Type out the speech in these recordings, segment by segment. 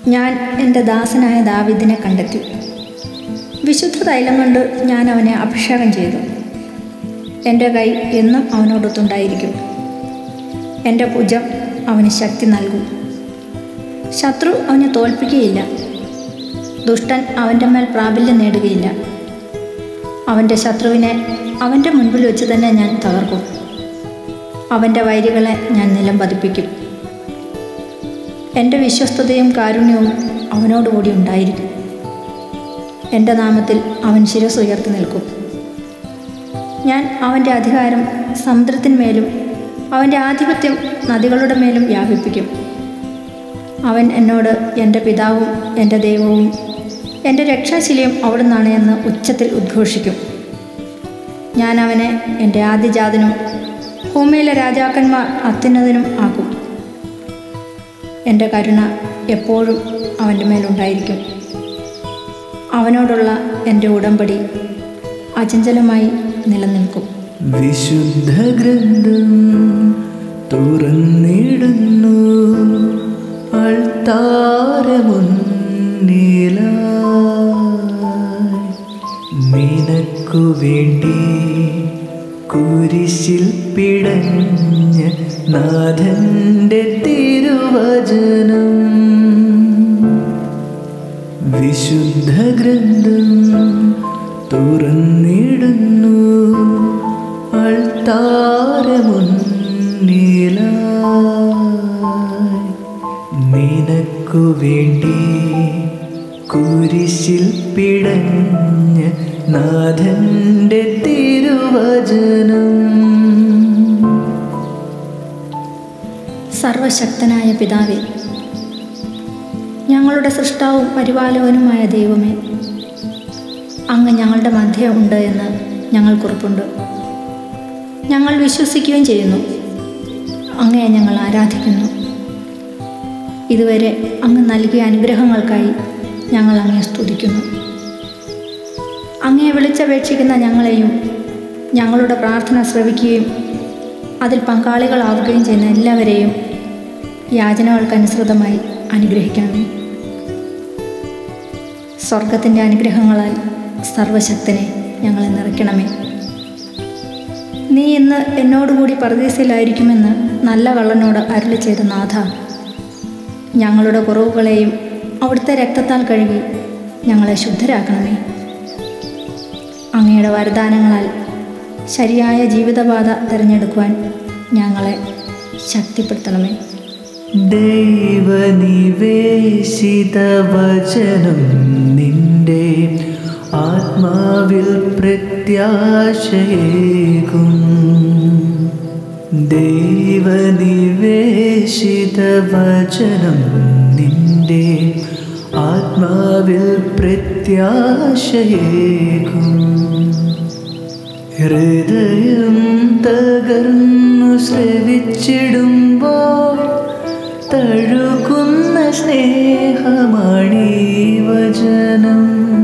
ഞാൻ എൻ്റെ ദാസനായ ദാവീദിനെ കണ്ടെത്തി. വിശുദ്ധ തൈലം കൊണ്ട് ഞാൻ അവനെ അഭിഷേകം ചെയ്തു. എൻ്റെ കൈ എന്നും അവനോടൊത്തുണ്ടായിരിക്കും. എൻ്റെ ഭുജം അവന് ശക്തി നൽകും. ശത്രു അവനെ തോൽപ്പിക്കുകയില്ല. ദുഷ്ടൻ അവൻ്റെ മേൽ പ്രാബല്യം നേടുകയില്ല. അവൻ്റെ ശത്രുവിനെ അവൻ്റെ മുൻപിൽ വെച്ച് തന്നെ ഞാൻ തകർക്കും. അവൻ്റെ വൈരികളെ ഞാൻ നിലം പതിപ്പിക്കും. എൻ്റെ വിശ്വസ്തതയും കാരുണ്യവും അവനോടുകൂടി ഉണ്ടായിരിക്കും. എൻ്റെ നാമത്തിൽ അവൻ ശിരസ് ഉയർത്തി നിൽക്കും. ഞാൻ അവൻ്റെ അധികാരം സമുദ്രത്തിന്മേലും അവൻ്റെ ആധിപത്യം നദികളുടെ മേലും വ്യാപിപ്പിക്കും. അവൻ എന്നോട് എൻ്റെ പിതാവും എൻ്റെ ദൈവവും എൻ്റെ രക്ഷാശിലയും അവിടുന്നാണ് എന്ന് ഉച്ചത്തിൽ ഉദ്ഘോഷിക്കും. ഞാൻ അവനെ എൻ്റെ ആദ്യജാതനും ഭൂമിയിലെ രാജാക്കന്മാർ അത്യുന്നതനും ആക്കും. എൻ്റെ കരുണ എപ്പോഴും അവൻ്റെ മേലുണ്ടായിരിക്കും. അവനോടുള്ള എൻ്റെ ഉടമ്പടി അചഞ്ചലമായി നിലനിൽക്കും. വിശുദ്ധ ഗ്രന്ഥം തുറന്നിടുന്നു അൾത്താരമുന്നിലായി നിനക്കു വേണ്ടി കുരിശിൽ പിടഞ്ഞ നാഥന്റെ തിരുവചനം. വിശുദ്ധ ഗ്രന്ഥം തുറന്നിടുന്നു അൾത്താരമുന്നിലായി നിനക്കു വേണ്ടി കുരിശിൽ പിടഞ്ഞ നാഥന്റെ തിരുവചനം. സർവശക്തനായ പിതാവേ, ഞങ്ങളുടെ സൃഷ്ടാവും പരിപാലകനുമായ ദൈവമേ, അങ്ങ് ഞങ്ങളുടെ മധ്യേ ഉണ്ട് എന്ന് ഞങ്ങൾക്കുറപ്പുണ്ട്. ഞങ്ങൾ വിശ്വസിക്കുകയും ചെയ്യുന്നു. അങ്ങയെ ഞങ്ങൾ ആരാധിക്കുന്നു. ഇതുവരെ അങ്ങ് നൽകിയ അനുഗ്രഹങ്ങൾക്കായി ഞങ്ങൾ അങ്ങയെ സ്തുതിക്കുന്നു. അങ്ങയെ വിളിച്ചപേക്ഷിക്കുന്ന ഞങ്ങളെയും ഞങ്ങളുടെ പ്രാർത്ഥന ശ്രവിക്കുകയും അതിൽ പങ്കാളികളാവുകയും ചെയ്യുന്ന എല്ലാവരെയും യാചനകൾക്കനുസൃതമായി അനുഗ്രഹിക്കണമേ. സ്വർഗത്തിൻ്റെ അനുഗ്രഹങ്ങളാൽ സർവശക്തനെ ഞങ്ങളെ നിറയ്ക്കണമേ. നീ ഇന്ന് എന്നോടുകൂടി പരദീസയിലായിരിക്കുമെന്ന് നല്ല കള്ളനോട് അരുളി ചെയ്ത നാഥ, ഞങ്ങളുടെ കുറവുകളെയും അവിടുത്തെ രക്തത്താൽ കഴുകി ഞങ്ങളെ ശുദ്ധരാക്കണമേ. അങ്ങയുടെ വരദാനങ്ങളാൽ ശരിയായ ജീവിതപാത തിരഞ്ഞെടുക്കുവാൻ ഞങ്ങളെ ശക്തിപ്പെടുത്തണമേ. ദൈവനിവേശിത വചനം നിന്റെ ആത്മാവിൽ പ്രത്യാശയേകും. ദൈവനിവേശിത വചനം നിന്റെ ആത്മാവിൽ പ്രത്യാശയേകും. ഹൃദയം തകർന്നു ശ്രവിച്ചിടുമ്പോൾ തഴുകുന്ന സ്നേഹമാണീ വചനം.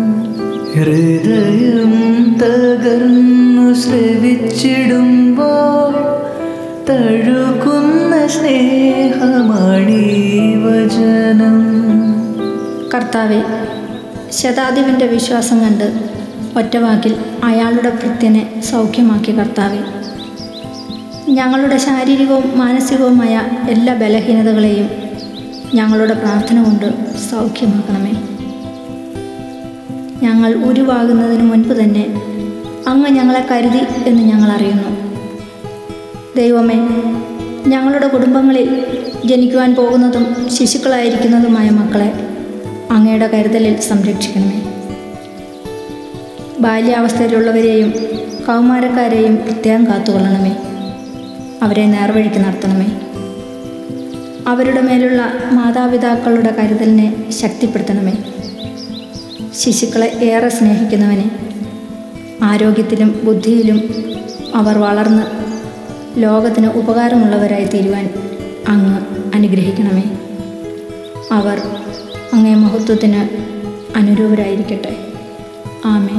ഹൃദയം തകർന്നു ശ്രവിച്ചിടുമ്പോൾ തഴുകുന്ന സ്നേഹമാണീ വചനം. കർത്താവെ, ശതാധിപൻ്റെ വിശ്വാസം കണ്ട് ഒറ്റവാക്കിൽ അയാളുടെ ഭൃത്യനെ സൗഖ്യമാക്കി. കർത്താവെ, ഞങ്ങളുടെ ശാരീരികവും മാനസികവുമായ എല്ലാ ബലഹീനതകളെയും ഞങ്ങളുടെ പ്രാർത്ഥന കൊണ്ട് സൗഖ്യമാക്കണമേ. ഞങ്ങൾ ഉരുവാകുന്നതിന് മുൻപ് തന്നെ അങ്ങ് ഞങ്ങളെ കരുതി എന്ന് ഞങ്ങൾ അറിയുന്നു. ദൈവമേ, ഞങ്ങളുടെ കുടുംബങ്ങളിൽ ജനിക്കുവാൻ പോകുന്നതും ശിശുക്കളായിരിക്കുന്നതുമായ മക്കളെ അങ്ങയുടെ കരുതലിൽ സംരക്ഷിക്കണമേ. ബാല്യാവസ്ഥയിലുള്ളവരെയും കൗമാരക്കാരെയും പ്രത്യേകം കാത്തുകൊള്ളണമേ. അവരെ നേർവഴിക്ക് നടത്തണമേ. അവരുടെ മേലുള്ള മാതാപിതാക്കളുടെ കരുതലിനെ ശക്തിപ്പെടുത്തണമേ. ശിശുക്കളെ ഏറെ സ്നേഹിക്കുന്നവനെ, ആരോഗ്യത്തിലും ബുദ്ധിയിലും അവർ വളർന്ന് ലോകത്തിന് ഉപകാരമുള്ളവരായി തീരുവാൻ അങ്ങ് അനുഗ്രഹിക്കണമേ. അവർ അങ്ങേ മഹത്വത്തിന് അനുരൂപരായിരിക്കട്ടെ. ആമേൻ.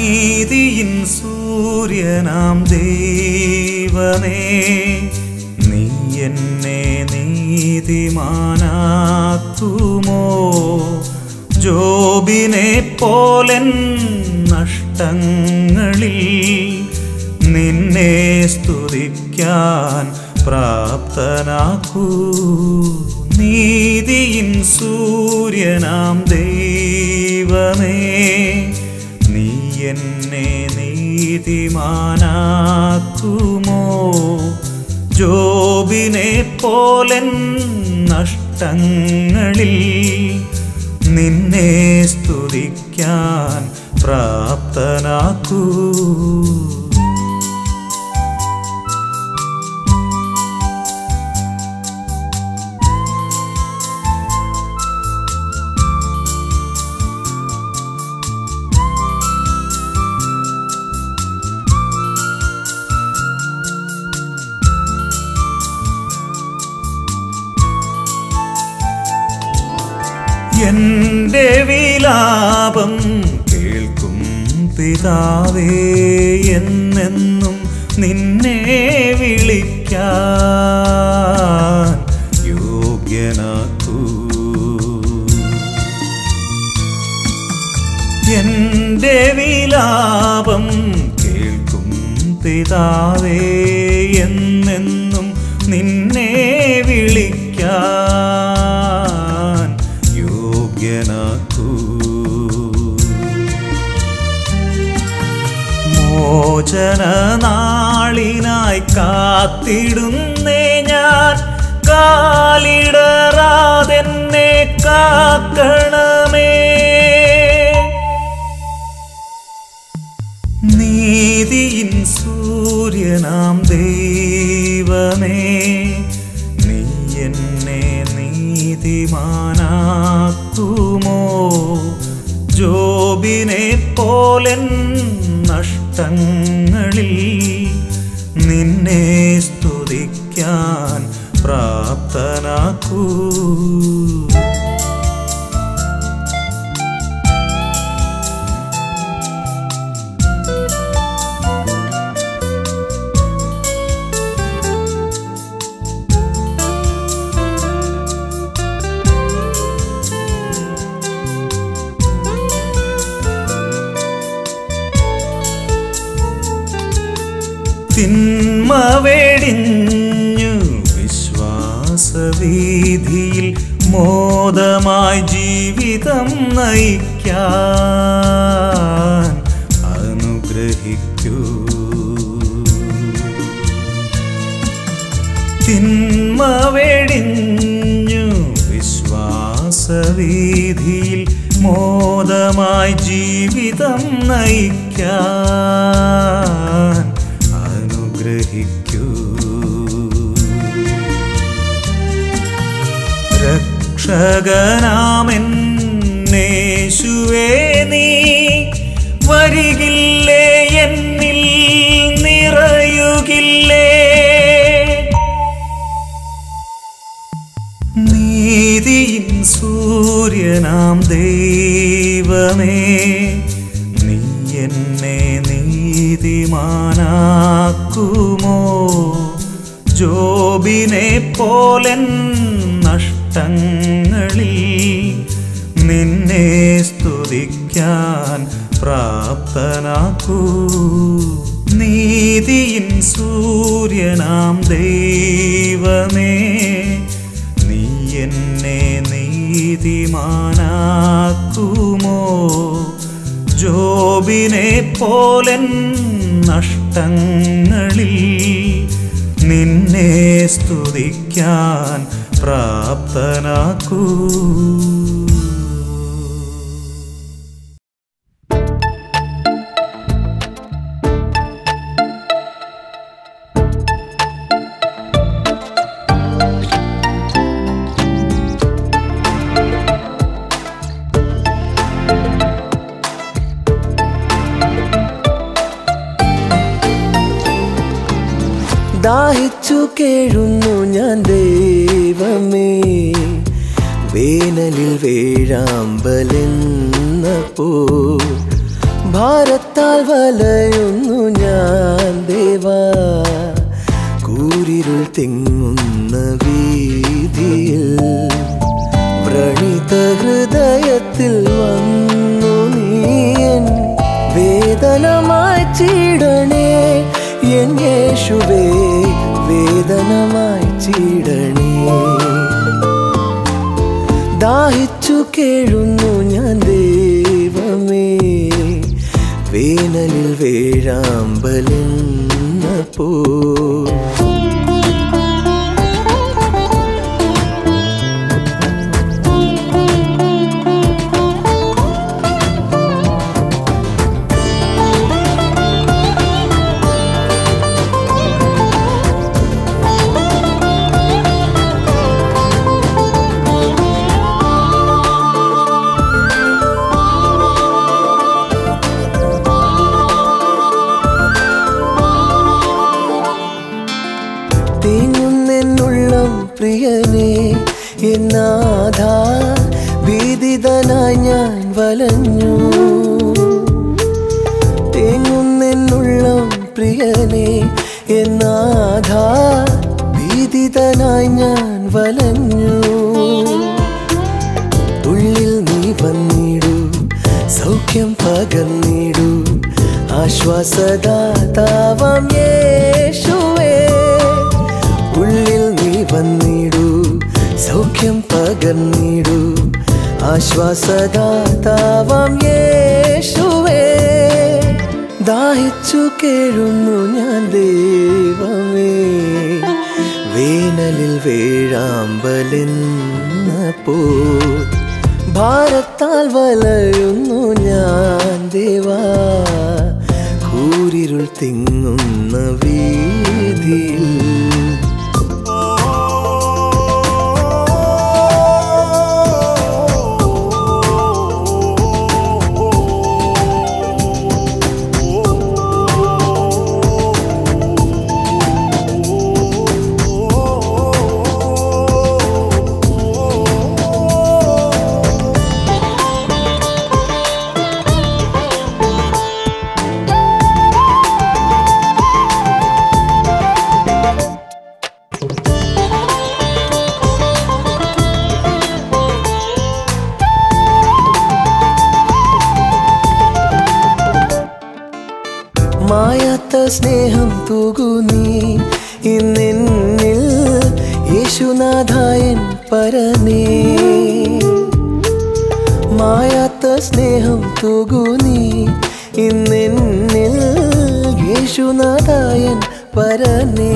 നീതിയിൻ സൂര്യനാം ദൈവമേ, നീ എന്നെ നീതിമാനാക്കുമോ? ജോബിനെ പോലൻ നഷ്ടങ്ങളിൽ നിന്നെ സ്തുതിക്കാൻ പ്രാപ്തനാക്കൂ. നീതിയിൻ സൂര്യനാം ദൈവമേ, നീ എന്നെ നീതിമാനാക്കുമോ? ജോബിനെ പോലൻ നഷ്ടങ്ങളിൽ നിന്നെ സ്തുതിക്കാൻ പ്രാപ്തനാക്കൂ. എന്റെ വിലാപം കേൾക്കും പിതാവേ, എന്നെന്നും നിന്നെ വിളിക്കാൻ യോഗ്യനാക്കൂ. എന്റെ വിലാപം കേൾക്കും പിതാവേ, എന്നെന്നും നിന്നെ വിളിക്കാൻ യോഗ്യനാക്കൂ. മോചന നാളിനായി കാത്തിടുന്നേ ഞാൻ, കാലിടറാതെന്നെ കാക്കണമേ. നീതിയിൻ സൂര്യനാം ദൈവമേ, നീ എന്നെ നീതിമാനാക്കുമോ? ജോബിനെ പോലൻ നഷ്ടങ്ങളിൽ നിന്നെ സ്തുതിക്കാൻ പ്രാപ്തനാക്കൂ. തിന്മ വെടിഞ്ഞു വിശ്വാസവീഥിയിൽ മോദമായി ജീവിതം നയിക്കാൻ അനുഗ്രഹിക്കൂ. തിന്മ വെടിഞ്ഞു വിശ്വാസവീഥിയിൽ മോദമായി ജീവിതം നയിക്കാൻ അനുഗ്രഹിക്കൂ. രക്ഷകനാമെന്നേശുവേ, നീ വരികില്ലേ? എന്നിൽ നിറയുകില്ലേ? നീതിയിൻ സൂര്യനാം ദൈവമേ, നീ എന്നെ നീതിമാനാക്കുമോ? ജോബിനെ പോലൻ നഷ്ടങ്ങളിൽ നിന്നെ സ്തുതിക്കാൻ പ്രാപ്തനാക്കൂ. നീതിയിൻ സൂര്യനാം ദൈവമേ, നീ എന്നെ നീതിമാനാക്കുമോ? ജോബിനെ പോലൻ നഷ്ടങ്ങളിൽ നിന്നെ സ്തുതിക്കാൻ പ്രാപ്തനാക്കൂ. ദാഹിച്ചു കേഴുന്നു ഞാൻ ദൈവമേ, വേനലിൽ വേഴാമ്പലെന്നപ്പോ ഭാരത്താൽ വലയുന്നു ഞാൻ ദേവാ, കൂരിരുൾ തിങ്ങുന്ന വീതിയിൽ വ്രണിത ഹൃദയത്തിൽ വന്നു നീയൻ വേദനമായി ചീടണേ എൻ യേശുവേ, വേദനമായി ചീടണേ. ദാഹിച്ചു കേഴുന്നു ഞാൻ ദൈവമേ, വേനലിൽ വേഴാമ്പലെന്നപ്പോ പ്രിയനേ എന്നാഥ, ഭീതിതനായി ഞാൻ വലഞ്ഞു. തേങ്ങുന്നെന്നുള്ളം പ്രിയനേ എന്നാഥ, ഭീതിതനായി ഞാൻ വലഞ്ഞു. ഉള്ളിൽ നീ വന്നിടൂ, സൗഖ്യം പകർന്നിടൂ, ആശ്വാസദാതാവാം യേശുവേ. ഉള്ളിൽ നീ വന്നിടൂ, സൗഖ്യം പകർന്നിടൂ, ആശ്വാസദാതാവാം യേശുവേ. ദാഹിച്ചു കേഴുന്നു ഞാൻ ദൈവമേ, വേനലിൽ വേഴാമ്പലെന്നപ്പോ ഭാരത്താൽ വലയുന്നു ഞാൻ ദേവാ, കൂരിരുൾ തിങ്ങുന്ന വീതിയിൽ. മായാത്ത സ്നേഹം തൂകൂ നീ ഇന്നെന്നിൽ, യേശുനാഥായൻ പരനേ. മായാത്ത സ്നേഹം തൂകൂ നീ ഇന്നെന്നിൽ, യേശുനാഥായൻ പരനേ.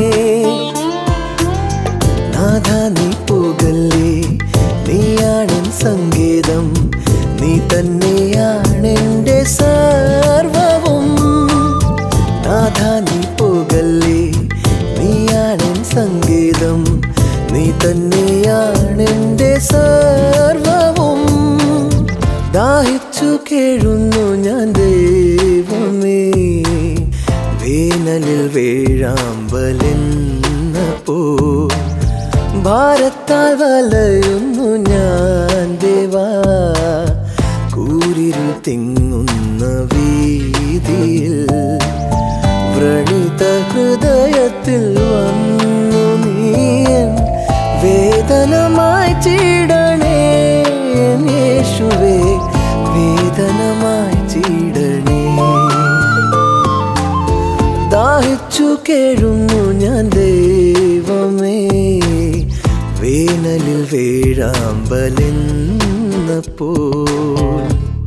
നാഥ നീ പോകല്ലേ, നീയാണെൻ സങ്കേതം, നീ തന്നെയാണെൻ്റെ സർവവും. നാഥ നീ പോകല്ലേ, നീയാണെൻ സങ്കേതം, നീ തന്നെയാണെൻ്റെ സർവവും. ദാഹിച്ചു കേഴുന്നു ഞാൻ ദൈവമേ, വേനലിൽ വേഴാമ്പലെന്നപ്പോ ഭാരത്താൽ വലയുന്നു ഞാൻ ദേവാ, കൂരിരുൾ തിങ്ങുന്ന വീതിയിൽ വ്രണിത ഹൃദയത്തിൽ വന്നു നീയൻ വേദനമായി ചീടണേ യേശുവേ, വേദനമായി ചീടണേ. ദാഹിച്ചു കേഴുന്നു ഞാൻ ദൈവമേ, വേനലിൽ വേഴാമ്പലെന്നപ്പോൾ.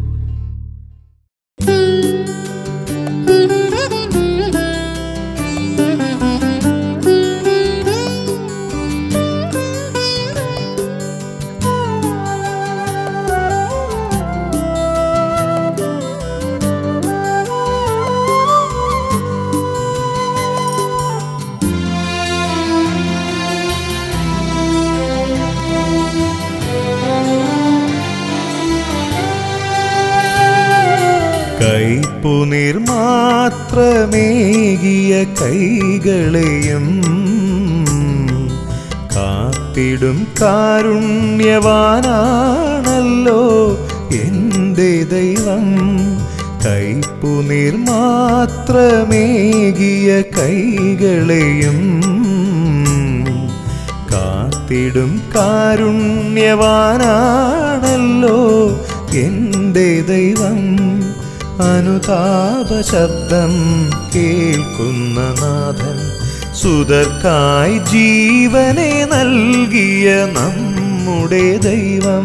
കൈപ്പുനിർമാത്രമേകിയ കൈകളെയും കാത്തിടും കാരുണ്യവാനാണല്ലോ എൻ്റെ ദൈവം. കൈപ്പുനീർ മാത്രമേകിയ കൈകളെയും കാത്തിടും കാരുണ്യവാനാണല്ലോ എൻ്റെ ദൈവം. അനുതാപ ശബ്ദം കേൾക്കുന്ന നാഥൻ, സുതർക്കായി ജീവനെ നൽകിയ നമ്മുടെ ദൈവം.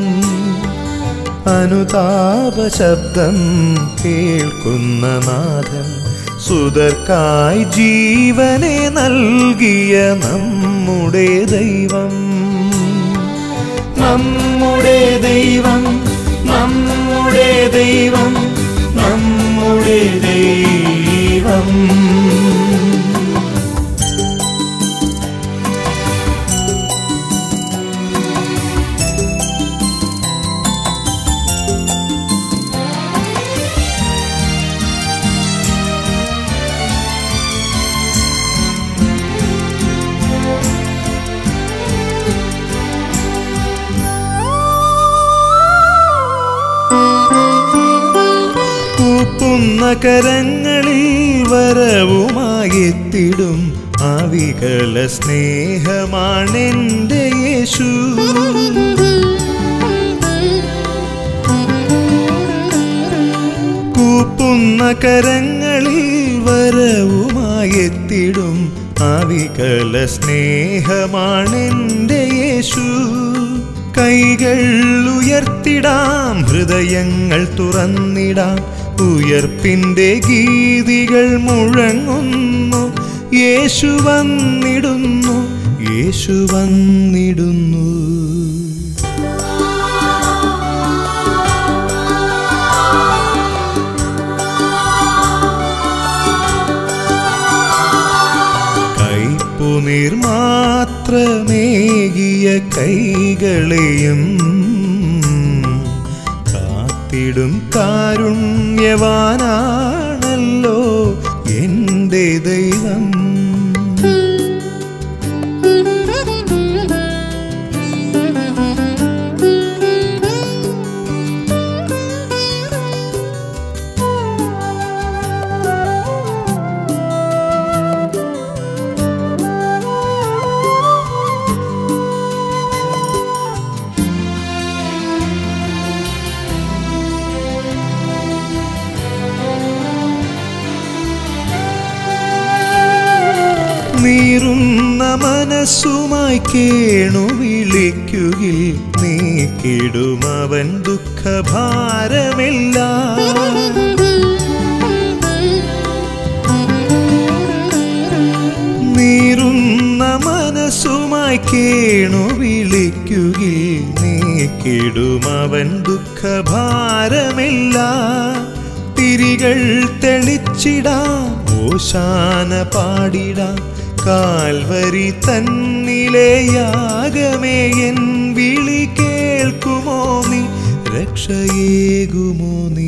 അനുതാപ ശബ്ദം കേൾക്കുന്ന നാഥൻ, സുതർക്കായി ജീവനെ നൽകിയ നമ്മുടെ ദൈവം. നമ്മുടെ ദൈവം, നമ്മുടെ ദൈവം, നമ്മുടെ ദൈവം. കൂപ്പുന്ന കരങ്ങളിൽ വരവുമായെത്തിടും അവികല സ്നേഹമാണെൻ്റെ യേശു. കൂപ്പുന്ന കരങ്ങളിൽ വരവുമായെത്തിടും അവികല സ്നേഹമാണെൻ്റെ യേശു. കൈകൾ ഉയർത്തിടാം, ഹൃദയങ്ങൾ തുറന്നിടാം, ഉയർപ്പിൻ്റെ ഗീതികൾ മുഴങ്ങുന്നു. യേശു വന്നിടുന്നു, യേശു വന്നിടുന്നു. കൈപ്പുനീർ മാത്രമേകിയ കൈകളെയും കാത്തിടും കാരുണ്യവാനാണല്ലോ എൻ്റെ ദൈവം. നീറുന്ന മനസ്സുമായി കേണു വിളിക്കുകിൽ നീക്കിടുമവൻ ദുഃഖഭാരമെല്ലാം. നീറുന്ന മനസ്സുമായി കേണു വിളിക്കുകിൽ നീക്കിടുമവൻ ദുഃഖഭാരമെല്ലാം. തിരികൾ തെളിച്ചിടാം, ഓശാന പാടിടാം, കാൽവരി തന്നിലെ യാഗമേ എൻ വിളി കേൾക്കുമോ നീ, രക്ഷയേകുമോ നീ.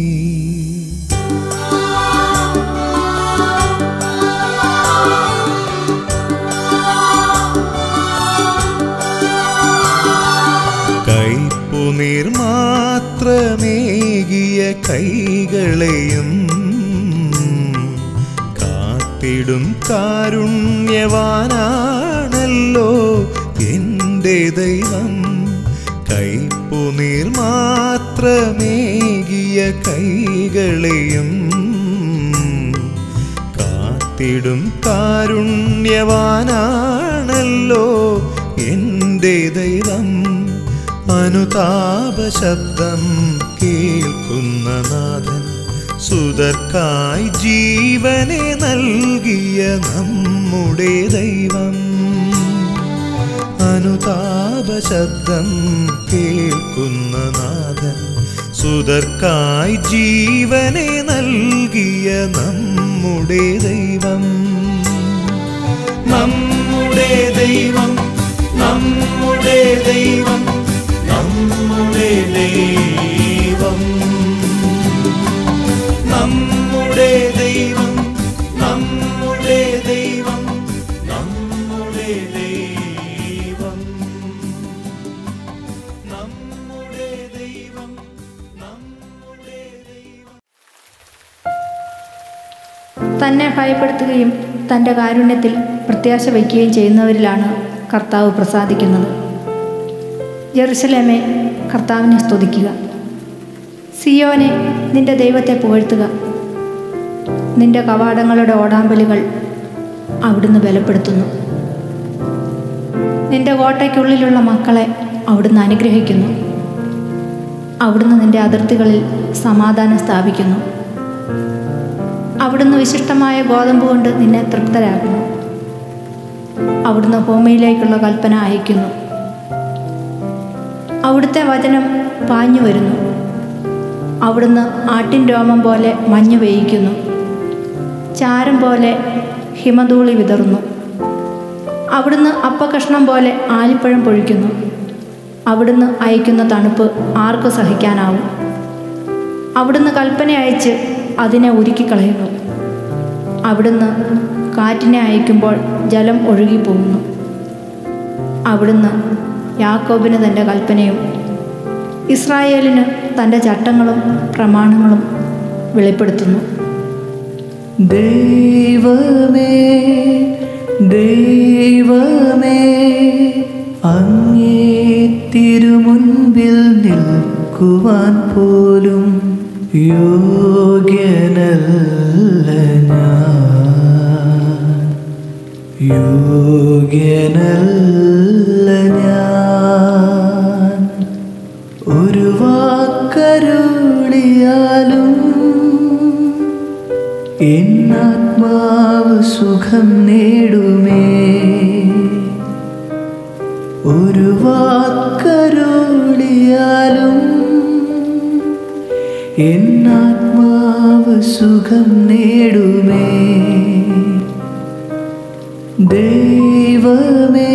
കൈപ്പുനീർ മാത്രമേകിയ കൈകളെയും കാത്തിടും കാരുണ്യവാനാണല്ലോ എൻ്റെ ദൈവം. കൈപ്പുനീർ മാത്രമേകിയ കൈകളെയും കാത്തിടും കാരുണ്യവാനാണല്ലോ എൻ്റെ ദൈവം. അനുതാപ ശബ്ദം കേൾക്കുന്ന നാഥൻ, സുതർക്കായി ജീവനെ നൽകിയ നമ്മുടെ ദൈവം. അനുതാപ ശബ്ദം കേൾക്കുന്ന നാഥൻ, സുതർക്കായി ജീവനെ നൽകിയ നമ്മുടെ ദൈവം. നമ്മുടെ ദൈവം, നമ്മുടെ ദൈവം, നമ്മുടെ ദൈവം. നമ്മുടെ ദൈവം, നമ്മുടെ ദൈവം, നമ്മുടെ ദൈവം. നമ്മുടെ ദൈവം, നമ്മുടെ ദൈവം. തന്നെ ഭയപ്പെടുത്തുകയും തൻ്റെ കാരുണ്യത്തിൽ പ്രത്യാശ വയ്ക്കുകയും ചെയ്യുന്നവരിലാണ് കർത്താവ് പ്രസാദിക്കുന്നത്. യെരുശലേമേ, കർത്താവിനെ സ്തുതിക്കുക. സിയോനെ, നിന്റെ ദൈവത്തെ പുകഴ്ത്തുക. നിന്റെ കവാടങ്ങളുടെ ഓടാമ്പലുകൾ അവിടുന്ന് ബലപ്പെടുത്തുന്നു. നിന്റെ കോട്ടയ്ക്കുള്ളിലുള്ള മക്കളെ അവിടുന്ന് അനുഗ്രഹിക്കുന്നു. അവിടുന്ന് നിന്റെ അതിർത്തികളിൽ സമാധാനം സ്ഥാപിക്കുന്നു. അവിടുന്ന് വിശിഷ്ടമായ ഗോതമ്പ് കൊണ്ട് നിന്നെ തൃപ്തരാക്കുന്നു. അവിടുന്ന് ഭൂമിയിലേക്കുള്ള കൽപ്പന അയക്കുന്നു. അവിടുത്തെ വചനം പാഞ്ഞു വരുന്നു. അവിടുന്ന് ആട്ടിൻ രോമം പോലെ മഞ്ഞ് വേയിക്കുന്നു. ചാരം പോലെ ഹിമധൂളി വിതറുന്നു. അവിടുന്ന് അപ്പകഷ്ണം പോലെ ആലിപ്പഴം പൊഴിക്കുന്നു. അവിടുന്ന് അയക്കുന്ന തണുപ്പ് ആർക്ക് സഹിക്കാനാവും? അവിടുന്ന് കൽപ്പന അയച്ച് അതിനെ ഉരുക്കിക്കളയുന്നു. അവിടുന്ന് കാറ്റിനെ അയക്കുമ്പോൾ ജലം ഒഴുകിപ്പോകുന്നു. അവിടുന്ന് യാക്കോബിന് തൻ്റെ കൽപ്പനയും ഇസ്രായേലിന് തൻ്റെ ചട്ടങ്ങളും പ്രമാണങ്ങളും വെളിപ്പെടുത്തുന്നു. ദൈവമേ, ദൈവമേ, അങ്ങേ തിരുമുൻപിൽ നിൽക്കുവാൻ പോലും യോഗ്യനല്ല ഞാൻ, യോഗ്യനല്ല ഞാൻ. ഒരു വാക്കരുളിയാലും എന്നാത്മാവ് സുഖം നേടുമേ. ഒരു വാക്കരുളിയാലും എന്നാത്മാവ് സുഖം നേടുമേ. ദൈവമേ,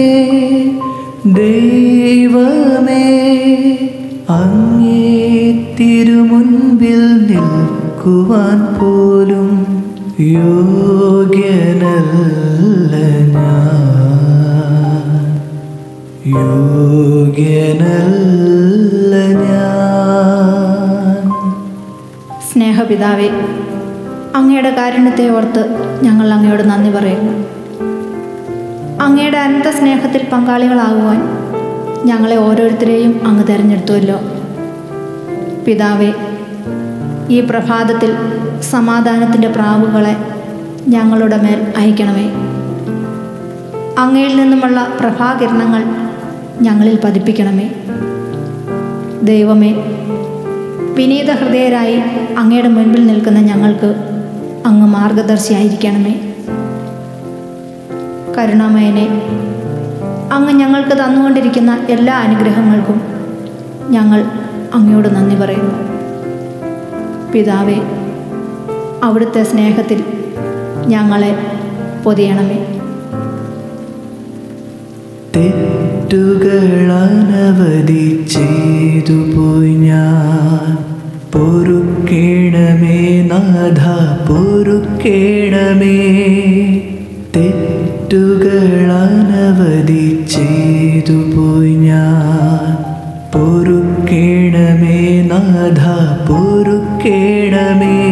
ദൈവമേ, അങ്ങേ തിരുമുൻപിൽ നിൽക്കുവാൻ പോലും യോഗ്യനല്ല ഞാൻ, യോഗ്യനല്ല ഞാൻ. സ്നേഹപിതാവേ, അങ്ങയുടെ കാരുണ്യത്തെ ഓർത്ത് ഞങ്ങൾ അങ്ങയോട് നന്ദി പറയുന്നു. അങ്ങയുടെ അനന്ത സ്നേഹത്തിൽ പങ്കാളികളാകുവാൻ ഞങ്ങളെ ഓരോരുത്തരെയും അങ്ങ് തിരഞ്ഞെടുത്തുവല്ലോ. പിതാവേ, ഈ പ്രഭാതത്തിൽ സമാധാനത്തിൻ്റെ പ്രാവുകളെ ഞങ്ങളുടെ മേൽ അയക്കണമേ. അങ്ങയിൽ നിന്നുമുള്ള പ്രഭാകിരണങ്ങൾ ഞങ്ങളിൽ പതിപ്പിക്കണമേ. ദൈവമേ, വിനീത ഹൃദയരായി അങ്ങയുടെ മുൻപിൽ നിൽക്കുന്ന ഞങ്ങൾക്ക് അങ്ങ് മാർഗദർശിയായിരിക്കണമേ. കരുണാമയനെ, അങ്ങ് ഞങ്ങൾക്ക് തന്നുകൊണ്ടിരിക്കുന്ന എല്ലാ അനുഗ്രഹങ്ങൾക്കും ഞങ്ങൾ അങ്ങയോട് നന്ദി പറയുന്നു. പിതാവേ, അവിടുത്തെ സ്നേഹത്തിൽ ഞങ്ങളെ പൊതിയണമേ. തെറ്റുകളനവധി ചെയ്തു പോയി ഞാൻ, പൊറുക്കേണമേ നാഥ, പൊറുക്കേണമേ. തെറ്റുകളനവധി ചെയ്തു പോയി ഞാൻ, പൊറുക്കേണമേ നാഥ, പൊറുക്കേണമേ.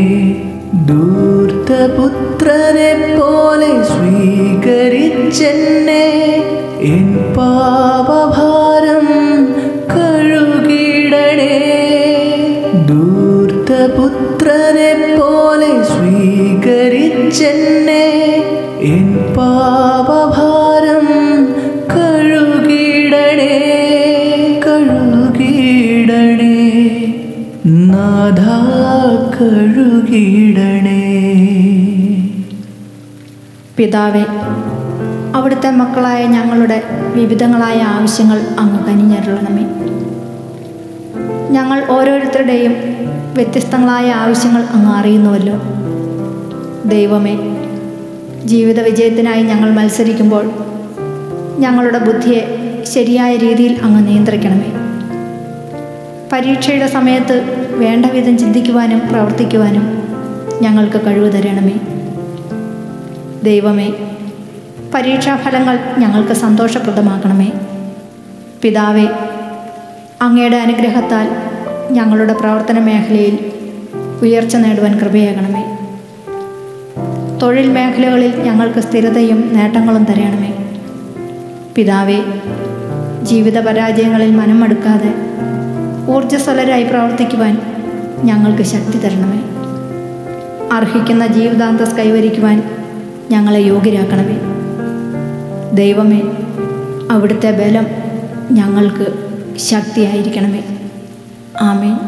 ധൂർത്തപുത്രനെ പോലെ സ്വീകരിച്ചെന്നെ, എൻ പാപഭാരം കഴുകിടണേ. ധൂർത്തപുത്രനെ പോലെ സ്വീകരിച്ചെന്നെ, എൻ പാപഭാരം കഴുകിടണേ, കഴുകിടണേ നാഥ, കഴുകിടണേ. പിതാവേ, അവിടുത്തെ മക്കളായ ഞങ്ങളുടെ വിവിധങ്ങളായ ആവശ്യങ്ങൾ അങ്ങ് കനിഞ്ഞരുളണമേ. ഞങ്ങൾ ഓരോരുത്തരുടെയും വ്യത്യസ്തങ്ങളായ ആവശ്യങ്ങൾ അങ്ങ് അറിയുന്നുവല്ലോ. ദൈവമേ, ജീവിത വിജയത്തിനായി ഞങ്ങൾ മത്സരിക്കുമ്പോൾ ഞങ്ങളുടെ ബുദ്ധിയെ ശരിയായ രീതിയിൽ അങ്ങ് നിയന്ത്രിക്കണമേ. പരീക്ഷയുടെ സമയത്ത് വേണ്ട വിധം ചിന്തിക്കുവാനും പ്രവർത്തിക്കുവാനും ഞങ്ങൾക്ക് കഴിവ് തരണമേ. ദൈവമേ, പരീക്ഷാഫലങ്ങൾ ഞങ്ങൾക്ക് സന്തോഷപ്രദമാക്കണമേ. പിതാവേ, അങ്ങയുടെ അനുഗ്രഹത്താൽ ഞങ്ങളുടെ പ്രവർത്തന മേഖലയിൽ ഉയർച്ച നേടുവാൻ കൃപയാകണമേ. തൊഴിൽ മേഖലകളിൽ ഞങ്ങൾക്ക് സ്ഥിരതയും നേട്ടങ്ങളും തരണമേ. പിതാവേ, ജീവിത പരാജയങ്ങളിൽ മനമടുക്കാതെ ഊർജ്ജസ്വലരായി പ്രവർത്തിക്കുവാൻ ഞങ്ങൾക്ക് ശക്തി തരണമേ. അർഹിക്കുന്ന ജീവിതാന്തസ് കൈവരിക്കുവാൻ ഞങ്ങളെ യോഗ്യരാക്കണമേ. ദൈവമേ, അവിടുത്തെ ബലം ഞങ്ങൾക്ക് ശക്തിയായിരിക്കണമേ. ആമേൻ.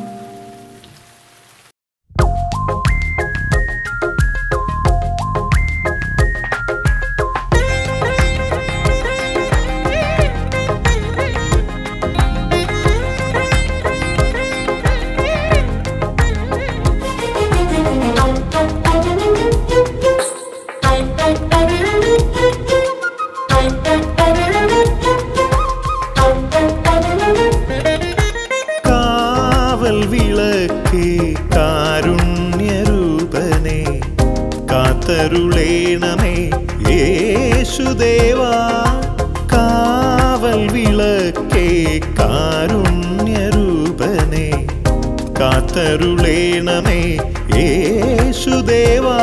കാരുണ്യരൂപനെ കാത്തരുളേണമേ യേശുദേവാ. കാവൽ വിളക്കേ കാരുണ്യരൂപനെ കാത്തരുളേണമേ യേശുദേവാ.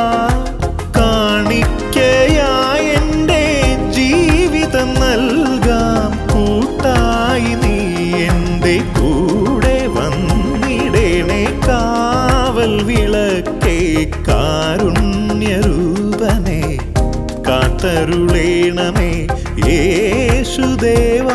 കാണിക്കയായി എൻ്റെ ജീവിതം നൽകാം, കൂട്ടായി നീ എൻ്റെ കൂടെ വന്നിടേണേ. കാവൽ വിളക്കേ കാരുണ്യരൂപനെ കാത്തരുളേണമേ യേശുദേവാ.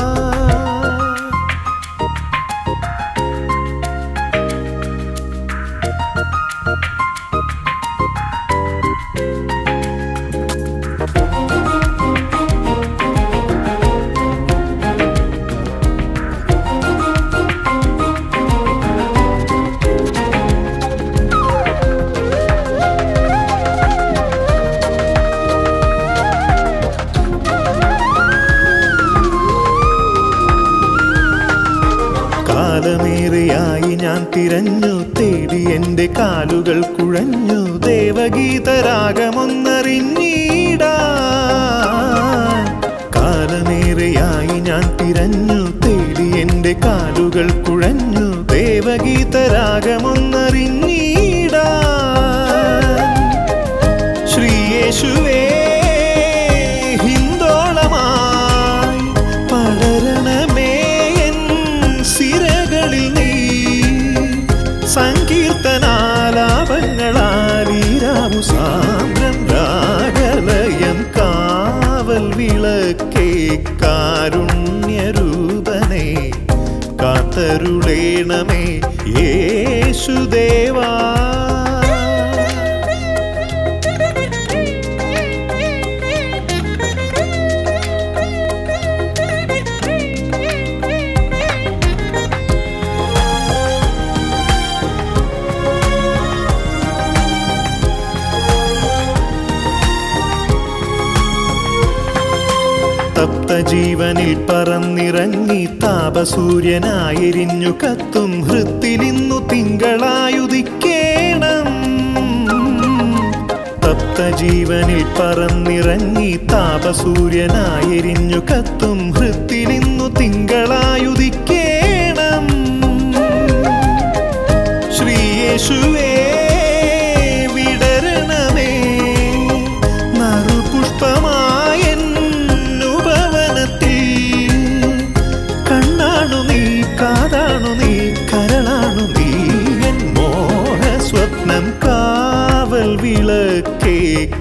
കാലമേറെയായി ഞാൻ തിരഞ്ഞു തേടി എൻ്റെ കാലുകൾ കുഴഞ്ഞു, ദേവഗീതരാഗമൊന്നറിഞ്ഞിടാൻ. കാലമേറെയായി ഞാൻ തിരഞ്ഞു തേടി എൻ്റെ കാലുകൾ കുഴഞ്ഞു, ദേവഗീതരാഗമൊന്നറിഞ്ഞിടാൻ. ശ്രീയേശുവേ, ഹിന്ദോളമായി പടരണമേ സിരകളിൽ നീ. സങ്കീർത്തനാലാപങ്ങളാലീരാമു സാന്ദ്രം രാഗലയം. കാവൽ വിളക്കേ കാരുണ്യരൂപനെ കാത്തരുളേണമേ യേശുദേവാ. തപ്തജീവനിൽ പറന്നിറങ്ങി താപസൂര്യനായെരിഞ്ഞു കത്തും ഹൃത്തിലിന്നു തിങ്കളായുദിക്കേണം. തപ്തജീവനിൽ പറന്നിറങ്ങി താപസൂര്യനായെരിഞ്ഞു കത്തും ഹൃത്തിലിന്നു തിങ്കളായുദിക്കേണം. ശ്രീയേശുവേ, വിടരണമേ നറുപുഷ്പമായൻ കണ്ണാണു നീ, കാതാണു നീ, കരളാണു നീ, എൻ മോഹസ്വപ്നം. കാവൽ വിളക്കേ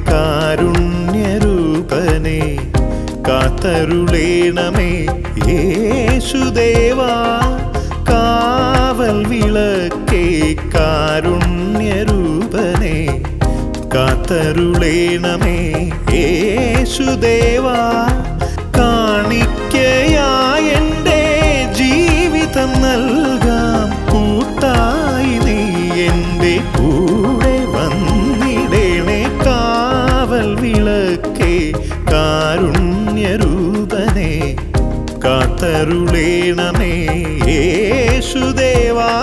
കാരുണ്യരൂപനെ കാത്തരുളേണമേ യേശുദേവാ. കാവൽ വിളക്കേ കാരുണ്യരൂപനെ കാത്തരുളേണമേ യേശുദേവാ. കാണിക്കയായി എൻ്റെ ജീവിതം നൽകാം, കൂട്ടായി നീ എൻ്റെ കൂടെ വന്നിടേണേ. കാവൽ വിളക്കേ കാരുണ്യരൂപനെ കാത്തരുളേണമേ യേശുദേവാ.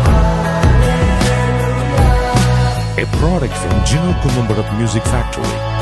A product from Gino Columbarat Music Factory.